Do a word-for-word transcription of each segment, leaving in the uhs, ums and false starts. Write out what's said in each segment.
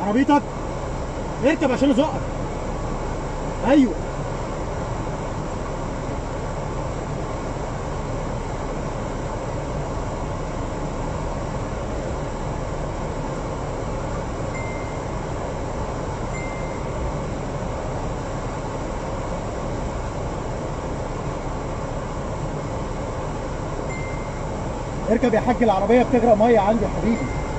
عربيتك اركب عشان ازقك. ايوه اركب يا حاج، العربيه بتغرق ميه عندي يا حبيبي.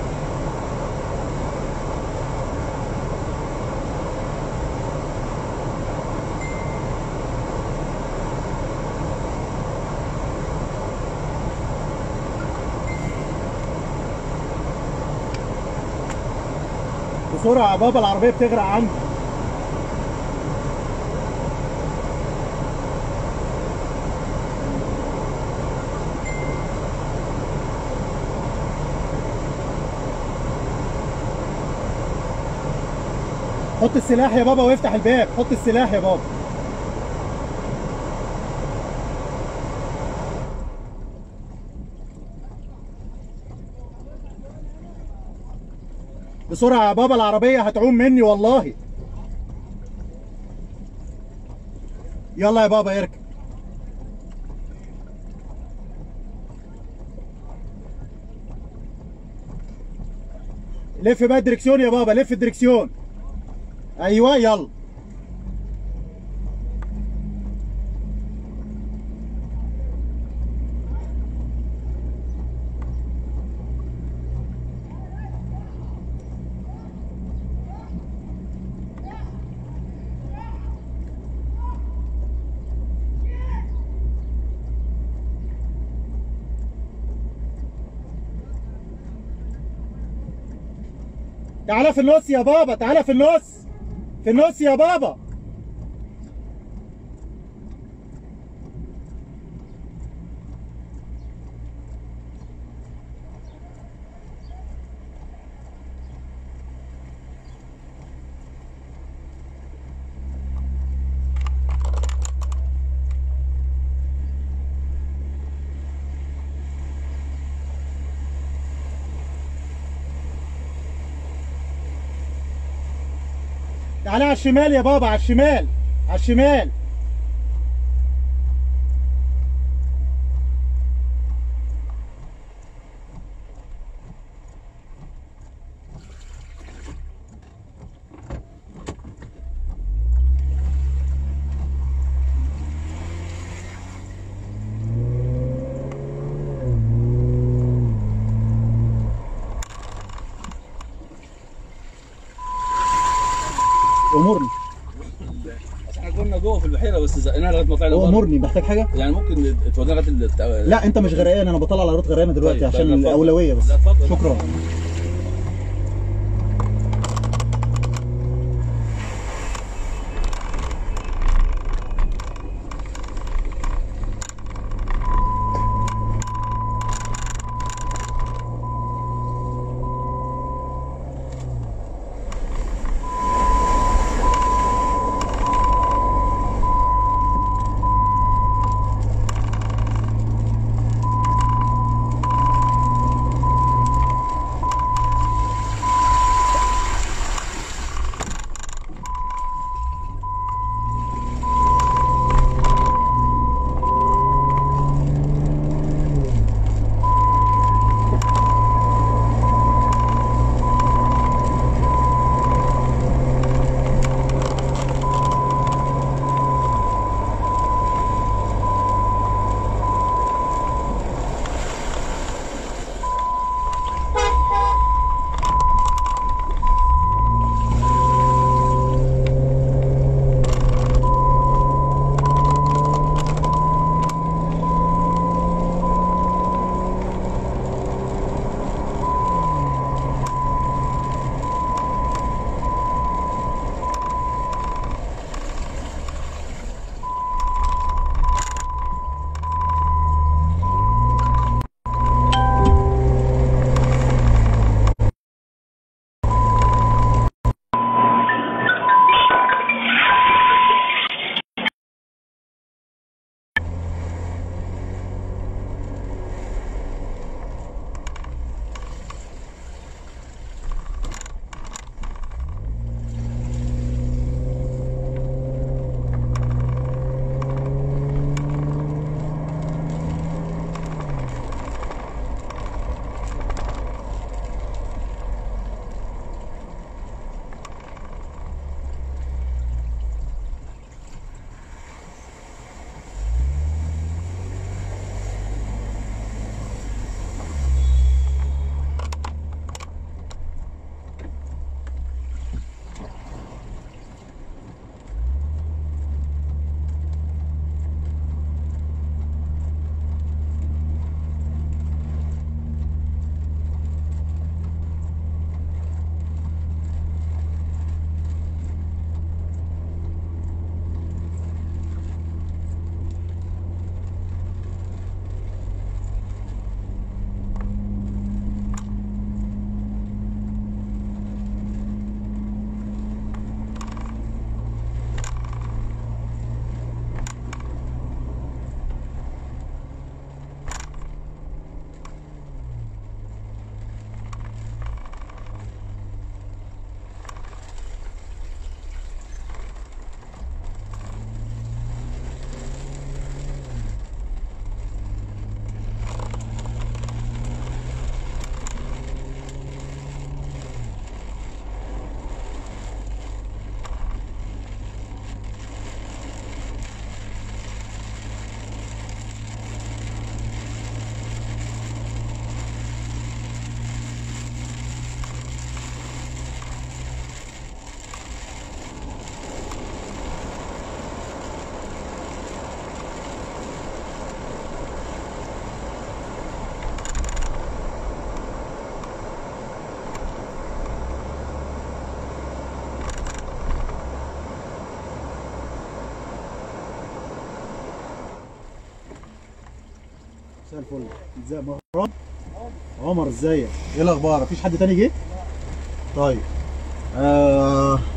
بسرعه يا بابا، العربيه بتغرق عندي. حط السلاح يا بابا وافتح الباب، حط السلاح يا بابا. بسرعة يا بابا، العربية هتعوم مني والله. يلا يا بابا اركب. لف بقى الدركسيون يا بابا، لف الدركسيون. ايوه يلا. تعالى في النص يا بابا، تعالى في النص، في النص يا بابا. تعالى على الشمال يا بابا، على الشمال، على الشمال. امورني. احنا كنا جوه في البحيره بس زقناها لغايه ما طلعنا. امورني، محتاج حاجه؟ يعني ممكن تودينا لغايه الت... لا انت مش غرقان، انا بطلع العربيات غرقانه دلوقتي. طيب عشان الاولويه بس. شكرا. مساء الفل. ازاي مهران؟ عمر ازيك؟ ايه الاخبار؟ مفيش حد تاني جه؟ طيب. آه